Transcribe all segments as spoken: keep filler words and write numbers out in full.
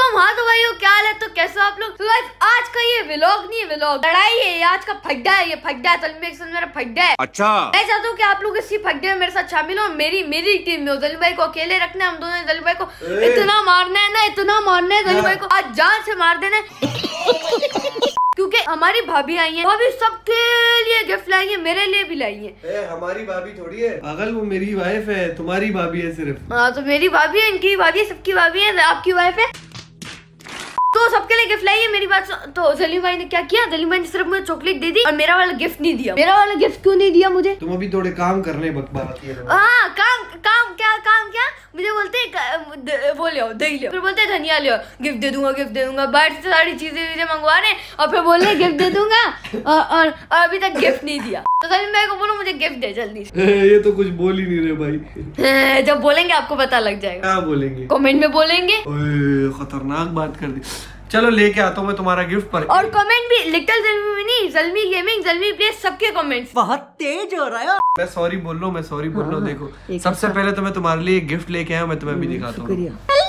वालेकुम। हाँ तो भाइयों क्या हाल है, तो कैसे हो आप लोग। तो गाइस आज का ये व्लॉग नहीं है, व्लॉग लड़ाई है, आज का फड्डा है, ये फड्डा है तलमी एक मेरा फड्डा है। अच्छा मैं चाहता हूँ कि आप लोग इसी फड्डे में मेरे साथ शामिल हो, मेरी मेरी टीम में हो। जली भाई को अकेले रखना है, हम दोनों जली भाई को इतना मारना है ना, इतना मारना है जली भाई को, आज जान से मार देना है। क्योंकि हमारी भाभी आई है, भाभी सबके लिए गिफ्ट लाई है, मेरे लिए भी लाई है। ए, हमारी भाभी थोड़ी है पागल, वो मेरी वाइफ है, तुम्हारी भाभी है सिर्फ। हाँ तो मेरी भाभी है, इनकी भाभी है, सबकी भाभी है, आपकी वाइफ है, तो सबके लिए गिफ्ट लाई है। मेरी बात तो जलीम भाई ने क्या किया, जलीम भाई ने सिर्फ मुझे चॉकलेट दे दी और मेरा वाला गिफ्ट नहीं दिया। मेरा वाला गिफ्ट क्यों नहीं दिया मुझे? तुम अभी थोड़े काम करने बकवास। हाँ काम काम क्या काम क्या मुझे बोलते हैं वो ले आओ, दही ले आओ, फिर बोलते हैं धनिया ले आओ, गिफ्ट दे दूंगा गिफ्ट दे दूंगा, बाहर से सारी चीजें चीजें मंगवा रहे और फिर बोल रहे गिफ्ट दे दूंगा और, और, और अभी तक गिफ्ट नहीं दिया। तो जलीम भाई को बोलो मुझे गिफ्ट दे जल्दी से। ये तो कुछ बोल ही नहीं रहे भाई। जब बोलेंगे आपको पता लग जाएगा। क्या बोलेंगे? कमेंट में बोलेंगे। खतरनाक बात कर दी। चलो लेके आता हूँ मैं तुम्हारा गिफ्ट पर। और कमेंट भी लिटिल जल्मी नहीं, जल्मी गेमिंग, जल्मी प्ले, सबके कमेंट्स बहुत तेज हो रहा है। मैं सॉरी बोल रहा हूँ, मैं सॉरी बोल रहा हूँ। देखो सबसे पहले तो मैं तुम्हारे लिए गिफ्ट लेके आया हूँ, मैं तुम्हें भी दिखाता हूँ।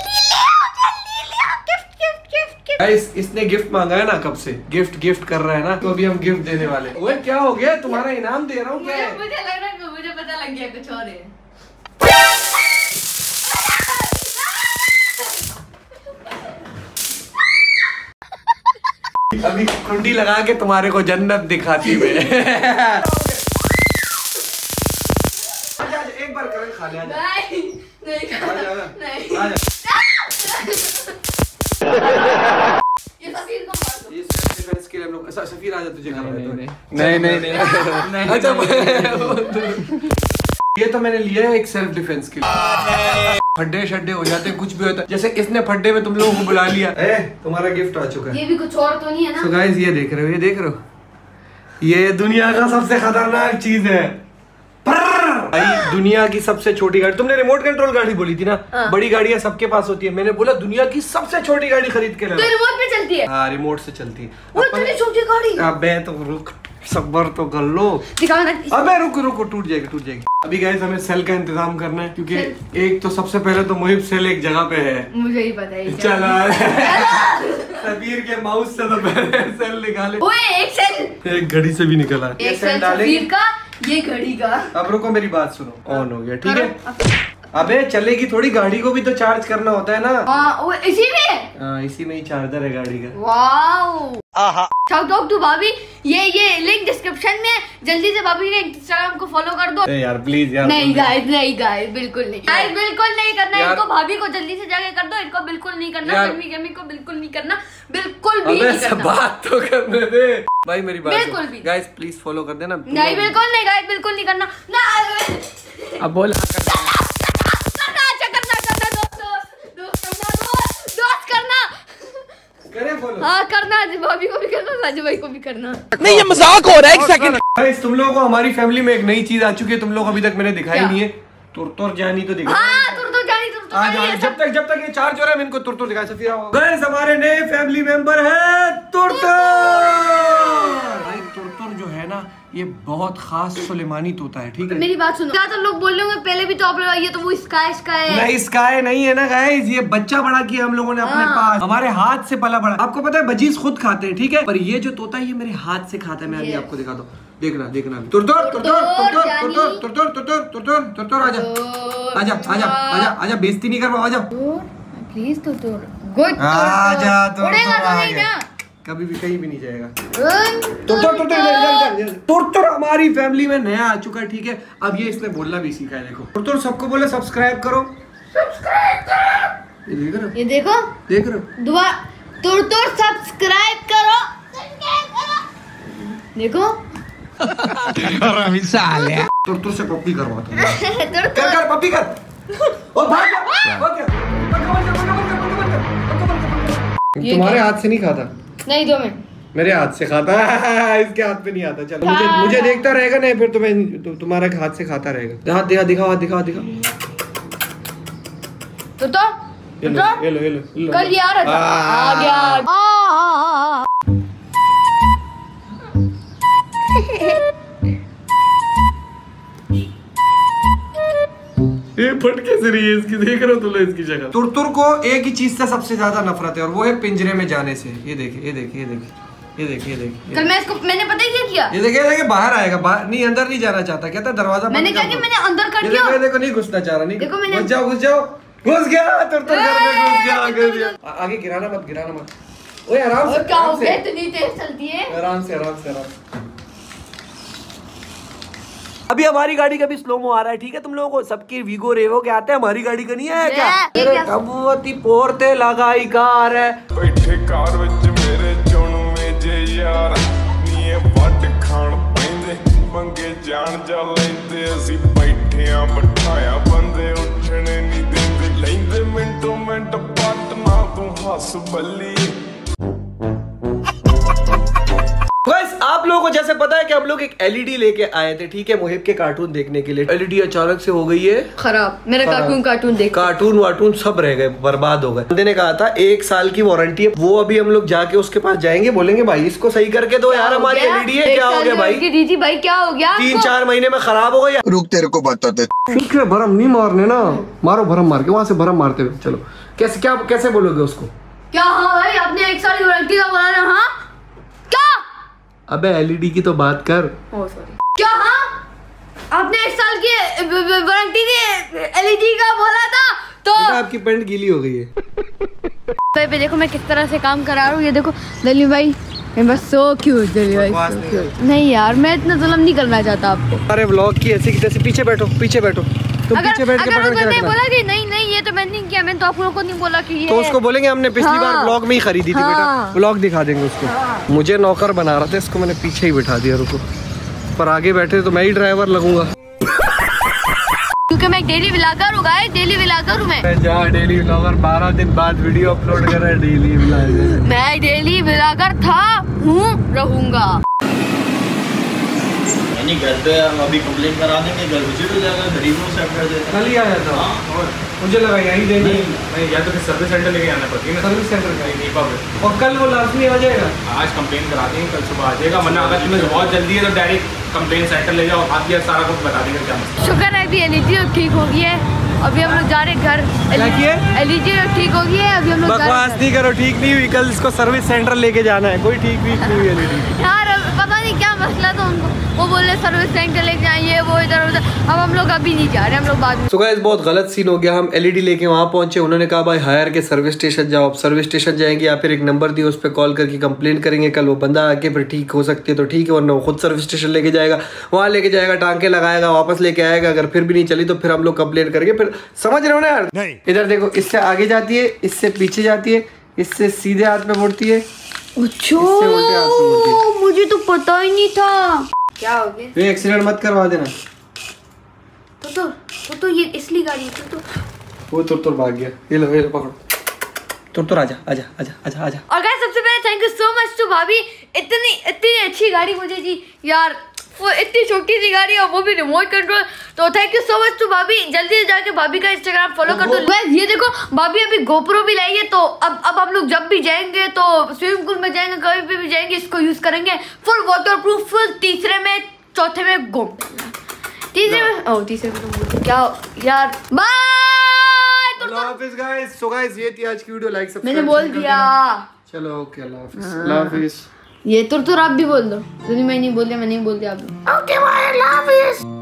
गाइस इसने गिफ्ट मांगा है ना, कब से गिफ्ट गिफ्ट कर रहा है ना, तो अभी हम गिफ्ट देने वाले। ओए क्या हो गया, तुम्हारा इनाम दे रहा हूँ। क्या है? मुझे लग रहा है, मुझे पता लग गया कुछ और है। अभी कुंडी लगा के तुम्हारे को जन्नत दिखाती मैं। एक बार करें खा लिया। नहीं नहीं नहीं। ये सफीर को मार दो। ये डिफेंस के लिए हम लोग सफीर आजा तुझे घर में। नहीं नहीं नहीं। अच्छा ये तो मैंने लिया है एक सेल्फ डिफेंस के लिए। फड्डे शड्डे हो जाते कुछ भी होता है, जैसे इसने फड्डे में तुम लोगों को बुला लिया। ए, तुम्हारा गिफ्ट आ चुका है। ये भी कुछ और तो नहीं है ना? so guys, ये देख रहे हो, ये देख रहे हो, ये दुनिया का सबसे खतरनाक चीज है। भाई दुनिया की सबसे छोटी गाड़ी, तुमने रिमोट कंट्रोल गाड़ी बोली थी ना। हाँ। बड़ी गाड़ियां सबके पास होती है, मैंने बोला दुनिया की सबसे छोटी गाड़ी खरीद के लाओ। तो रिमोट पे चलती है? हाँ रिमोट से चलती है। वो इतनी छोटी गाड़ी? अबे तो रुक, सब्र तो कर लो। दिखाओ ना। अबे रुक रुक, टूट जाएगी टूट जाएगी। अभी गाइस हमें सेल का इंतजाम करना है, क्योंकि एक तो सबसे पहले तो मुहिब सेल एक जगह पे है, मुझे ही पता है। चलो सबीर के माउस से तो पहले सेल निकाले। ओए एक सेल, एक घड़ी से भी निकला है। एक सेल सबीर का, ये घड़ी का। अब रुको मेरी बात सुनो, ऑन हो गया ठीक है। अबे चलेगी थोड़ी, गाड़ी को भी तो चार्ज करना होता है ना। आ, वो इसी में? हाँ इसी में ही चार्जर है गाड़ी का। वाओ शाउट आउट टू भाभी। ये ये लिंक डिस्क्रिप्शन में है, जल्दी से भाभी के इंस्टाग्राम को फॉलो कर दो। यार प्लीज यार। नहीं गाइस नहीं गाइस बिल्कुल नहीं गाइस, बिल्कुल नहीं करना इनको। भाभी को जल्दी से जाके कर दो, इनको बिल्कुल नहीं करना। जल्मी गेमिंग को बिल्कुल नहीं करना, बिल्कुल भी नहीं करना। बात तो करने दे भाई मेरी बात। बिल्कुल भी गाइस प्लीज फॉलो कर देना। नहीं बिल्कुल नहीं गाइस, बिल्कुल नहीं करना ना। अब बोल हाँ करना, भाभी को भी करना, साजू भाई को भी करना। नहीं ये मजाक हो रहा है। एक सेकंड गाइस तुम लोगों को हमारी फैमिली में एक नई चीज आ चुकी है, तुम लोग अभी तक मैंने दिखाई नहीं है। तुर तुर जानी तो दिखा। हाँ तुर तुर जानी, तुर तुर जानी। जब तक जब तक ये चार्ज हो रहा है मैं इनको तुर तुर दिखा सकती हूँ। गाइस हमारे नए फैमिली मेंबर है तुर तुर। भाई तुर तुर जो है ना, ये बहुत खास सुलेमानी तोता है, ठीक है। मेरी बात सुनो, ज्यादातर लोग बोल रहे होंगे पहले भी तो आप लोग, ये तो वो स्काई स्काई है। नहीं स्काई नहीं है ना गाइस, ये बच्चा बड़ा किया हम लोगों ने अपने पास, हमारे हाथ से पला बड़ा। आपको पता है बजीज खुद खाते हैं, ठीक है, पर ये जो तोता है ये मेरे हाथ से खाता है। मैं अभी आपको दिखाता हूँ, देखना देखना। तुर तुर तुर तुर तुर तुर तुर तुर तुर तुर तुर तुर तुर तुर आजा आजा आजा आजा आजा, बेइज्जती नहीं कर पाओ, आजा प्लीज। तुर तुर गुड, आजा तुर उड़ेगा तो नहीं ना, कभी भी कहीं भी नहीं जाएगा। तुर तुर तुर तुर तुर हमारी फैमिली में नया आ चुका है, ठीक है। अब ये इसने बोलना भी सीखा है। देखो तुर तुर सबको बोले सब्सक्राइब करो, सब्सक्राइब करो। ये देख रहे हो, ये देखो देख रहे हो, दुआ तुर तुर सब्सक्राइब करो, सब्सक्राइब करो। देखो तुर तुर से पप्पी करवाता हूं। कर कर पप्पी कर। ओ भाग जा, तुम्हारे हाथ से नहीं खाता। नहीं दो में मेरे हाथ से खाता है, इसके हाथ पे नहीं आता। चलो मुझे मुझे देखता रहेगा नहीं, फिर तुम्हें तु, तुम्हारे हाथ से खाता रहेगा। हाथ दिखा दिखा दिखा दिखा। तो तो ये लो ये लो ये लो, कल यार आ गया। ये फट कैसे रही है इसकी, देख रहे हो तुम इसकी शक्ल। तुरतुर को एक ही चीज से सबसे ज्यादा नफरत है और वो है पिंजरे में जाने से। ये देखिए ये देखिए ये देखिए ये देखिए ये देखिए। कल मैं इसको मैंने पता ही क्या किया, ये देखिए देखिए बाहर आएगा, बाहर नहीं अंदर नहीं जाना चाहता, कहता दरवाजा मैंने क्या किया, मैंने अंदर कर दिया। देखो देखो नहीं घुसना चाह रहा, नहीं देखो मैंने घुस जाओ घुस जाओ, घुस गया तुरतुर घर में, घुस गया घुस गया। आगे गिराना मत गिराना मत, ओए आराम से। क्या हो गया, इतनी तेज चलती है? आराम से आराम से आराम से। अभी हमारी गाड़ी का भी स्लोमो आ रहा है, ठीक है तुम लोगों को सबकी वीगो रेवो के आते हैं, हमारी गाड़ी का नहीं है क्या? तेरे कबूती पोरते लगाई कार है, बैठे कार विच मेरे चुणू में जे यार नीए वट खान पैंदे मंगे जान जा लेंदे ਅਸੀਂ बैठिया बिठाया बंदे उठने नहीं देंदे लेंदे मिंटो मिंट पट ना तू हंस बल्ली। बस आप लोगों को जैसे पता है कि हम लोग एक एलईडी लेके आए थे, ठीक है, मुहिब के कार्टून देखने के लिए। एलईडी अचानक से हो गई है खराब, मेरा कार्टून कार्टून देख कार्टून वार्टून सब रह गए, बर्बाद हो गए। बंदे ने कहा था एक साल की वारंटी है, वो अभी हम लोग जाके उसके पास जाएंगे, बोलेंगे भाई इसको सही करके दो यार, हमारी एलईडी है। क्या हो गया भाई? दीदी भाई क्या हो गया? तीन चार महीने में खराब हो गया। रुक तेरे को बताते। भरम नहीं मारने ना, मारो भरम मार के, वहां से भरम मारते हुए चलो। कैसे क्या कैसे बोलोगे उसको? क्या? हाँ भाई आपने एक साल की वारंटी का बोला ना? हाँ क्या? अबे एलईडी की तो बात कर। Oh sorry. क्या? हाँ आपने एक साल की वारंटी की एलईडी का बोला था तो आपकी पेंट गीली हो गई है। पे पे देखो मैं किस तरह से काम करा रहा हूँ, ये देखो दली भाई बस सो क्यूट, दली भाई सो क्यूट। नहीं यार मैं इतना जुल्म नहीं करना चाहता आपको। अरे व्लॉग की ऐसी की तैसी, पीछे बैठो पीछे बैठो तुम, अगर, पीछे बैठ के अगर पकड़ के मैंने रखना। बोला कि नहीं नहीं ये तो मैंने नहीं किया, मैंने तो आप लोगों को नहीं बोला कि ये तो उसको बोलेंगे हमने पिछली हाँ, बार व्लॉग में ही खरीदी थी। हाँ, बेटा व्लॉग दिखा देंगे उसको। हाँ, मुझे नौकर बना रहा था, इसको मैंने पीछे ही बिठा दिया। रुको, पर आगे बैठे तो मैं ही ड्राइवर लगूंगा, क्योंकि मैं डेली व्लॉगर हूँ गाइस, डेली व्लॉगर हूँ मैं। जा डेली व्लॉगर बारह दिन बाद वीडियो अपलोड कर रहा है, डेली व्लॉगर। मैं डेली व्लॉगर था, हूँ, रहूंगा। घर पे हम अभी कंप्लेन करा देंगे, घर विजिट हो जाएगा, गरीबों से कर देते। कल ही आया था। हाँ, और मुझे लगा यहीं देनी नहीं, या तो फिर सर्विस सेंटर लेके आना पड़ती है। सर्विस सेंटर का नहीं पाओगे और कल वो लाजमी आ जाएगा। आज कंप्लेन करा देंगे, कल सुबह आ जाएगा, वरना अगर तुम्हें बहुत जल्दी है तो डायरेक्ट कंप्लेन सेंटर ले जाओ, हाथ दिया सारा कुछ बता देंगे क्या मसला। शुक्र है अभी एलईडी ठीक हो गई है, अभी हम लोग जा रहे घर। एलईडी ठीक हो गई है, अभी हम लोग बकवास नहीं करो, ठीक नहीं हुई, कल इसको सर्विस सेंटर लेके जाना है। कोई ठीक भी नहीं हुई एलईडी यार, पता नहीं क्या मसला था उनको, वो बोले सर्विस सेंटर लेके जाइए, वो इधर उधर। अब हम लोग अभी नहीं जा रहे, हम लोग बाद में। तो गाइस बहुत गलत सीन हो गया, हम एलईडी लेके वहाँ पहुंचे, उन्होंने कहा भाई हायर के सर्विस स्टेशन जाओ। अब सर्विस स्टेशन जाएंगे या फिर एक नंबर दिया उस पर कॉल करके कंप्लेन करेंगे, कल वो बंदा आके फिर ठीक हो सकती है तो ठीक है, वरना वो खुद सर्विस स्टेशन लेके जाएगा, वहाँ लेके जाएगा, टांके लगाएगा, वापस लेके आएगा। अगर फिर भी नहीं चली तो फिर हम लोग कंप्लेन करेंगे। फिर समझ रहे हो ना यार? नहीं। इधर देखो, इससे आगे जाती है, इससे पीछे जाती है, इससे सीधे हाथ में मुड़ती है, मुझे तो पता ही नहीं था। क्या हो गया? ये एक्सीडेंट मत करवा देना। तो तो तो, तो ये इसलिए गाड़ी है, तो, तो वो तुर तुर भाग गया। ये लो ये लो पकड़ो, तुर तुर आजा आजा आजा आजा आजा। और गाइस सबसे पहले thank you so much to भाभी, इतनी इतनी अच्छी गाड़ी मुझे दी यार, वो इतनी छोटी सी गाड़ी और वो भी रिमोट कंट्रोल। तो thank you so much to भाभी, जल्दी जाके भाभी का इंस्टाग्राम फॉलो कर दो। गाइस ये देखो भाभी अभी गोप्रो भी लाई है, तो अब अब हम लोग जब भी जाएंगे तो स्विमिंग पूल में जाएंगे, कहीं पे भी जाएंगे, इसको यूज करेंगे। फुल वाटर प्रूफ, फुल तीसरे में चौथे में घूम, तीसरे में ओ तीसरे में क्या यार। बाय। अल्लाह हाफिज गाइस। सो गाइस ये थी आज की वीडियो, लाइक सब्सक्राइब मैंने बोल दिया। चलो ओके, अल्लाह हाफिज। अल्लाह हाफिज। ये तुर तुर आप भी बोल दो, मैं नहीं बोल दिया, मैं नहीं बोल दिया आप। ओके बाय, अल्लाह हाफिज।